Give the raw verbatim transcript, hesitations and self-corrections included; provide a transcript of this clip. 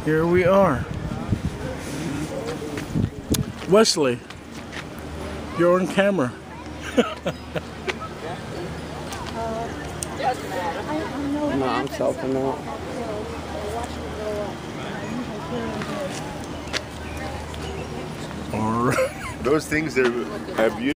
Here we are. Wesley, you're on camera. No, I'm selfing out. All right. Those things are beautiful.